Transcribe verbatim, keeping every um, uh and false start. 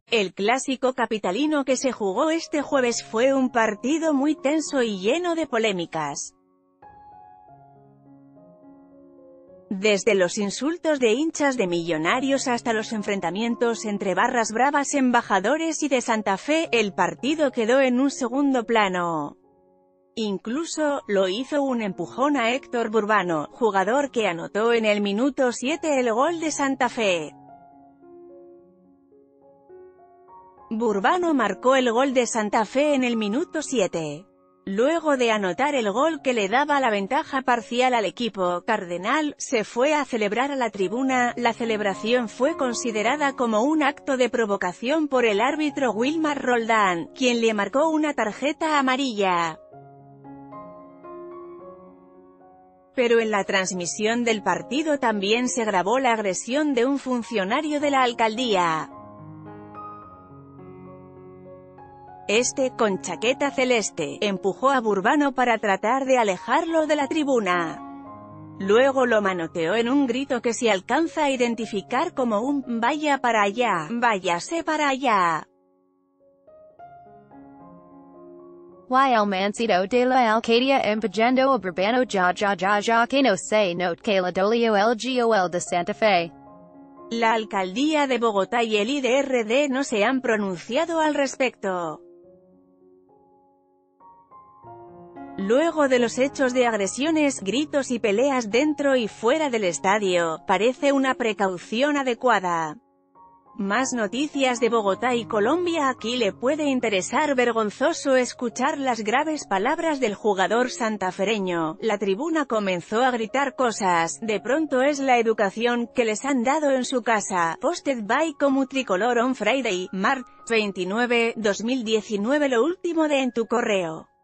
El clásico capitalino que se jugó este jueves fue un partido muy tenso y lleno de polémicas. Desde los insultos de hinchas de Millonarios hasta los enfrentamientos entre barras bravas Embajadores y de Santa Fe, el partido quedó en un segundo plano. Incluso, lo hizo un empujón a Héctor Burbano, jugador que anotó en el minuto siete el gol de Santa Fe. Burbano marcó el gol de Santa Fe en el minuto siete. Luego de anotar el gol que le daba la ventaja parcial al equipo cardenal, se fue a celebrar a la tribuna. La celebración fue considerada como un acto de provocación por el árbitro Wilmar Roldán, quien le marcó una tarjeta amarilla. Pero en la transmisión del partido también se grabó la agresión de un funcionario de la alcaldía. Este, con chaqueta celeste, empujó a Burbano para tratar de alejarlo de la tribuna. Luego lo manoteó en un grito que se alcanza a identificar como un «vaya para allá, váyase para allá». Y el mancito de la Alcadia empujando a Burbano ya ya ya ya que no se note que la dolio el gol de Santa Fe. La alcaldía de Bogotá y el I D R D no se han pronunciado al respecto. Luego de los hechos de agresiones, gritos y peleas dentro y fuera del estadio, parece una precaución adecuada. Más noticias de Bogotá y Colombia. Aquí le puede interesar. Vergonzoso escuchar las graves palabras del jugador santafereño. La tribuna comenzó a gritar cosas. De pronto es la educación que les han dado en su casa. Posted by Comu Tricolor on Friday, March veintinueve, dos mil diecinueve. Lo último de En Tu Correo.